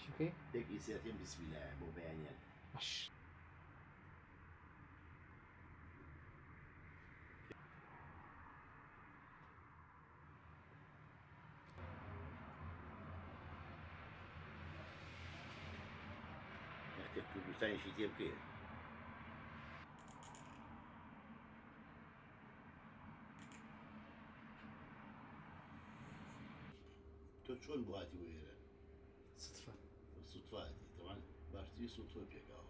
اوكي هيك إنسانتين بسم الله مو بيانيان مش تكتب ثاني شيء تبكي تو شلون بغاتي ويرة صدفة. الصدفة هذه طبعا بارتي صدفة بيكاو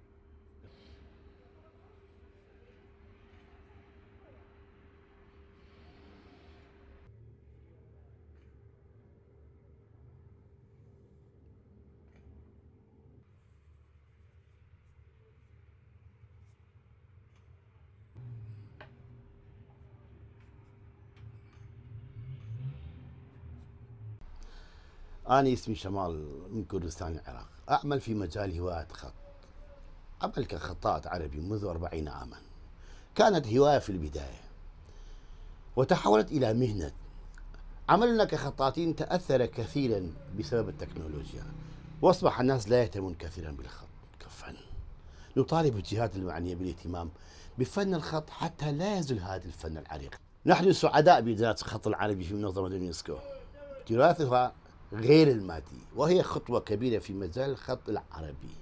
أنا اسمي شمال من كردستان العراق، أعمل في مجال هواية خط. أعمل كخطاط عربي منذ 40 عاما. كانت هواية في البداية وتحولت إلى مهنة. عملنا كخطاطين تأثر كثيرا بسبب التكنولوجيا، وأصبح الناس لا يهتمون كثيرا بالخط كفن. نطالب الجهات المعنية بالاهتمام بفن الخط حتى لا يزل هذا الفن العريق. نحن سعداء بدراسة الخط العربي في منظمة اليونسكو. تراثها غير المادي وهي خطوة كبيرة في مجال الخط العربي.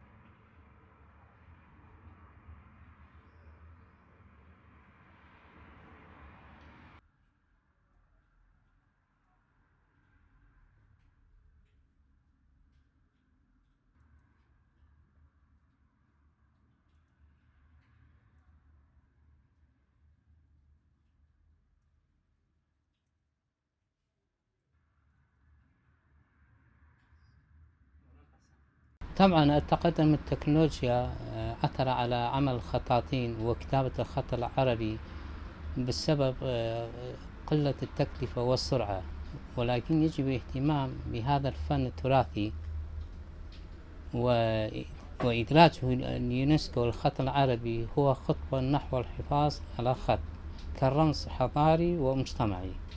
طبعا التقدم التكنولوجيا أثر على عمل الخطاطين وكتابة الخط العربي بسبب قلة التكلفة والسرعة، ولكن يجب الاهتمام بهذا الفن التراثي وإدراجه اليونسكو. الخط العربي هو خطوة نحو الحفاظ على الخط كرمز حضاري ومجتمعي.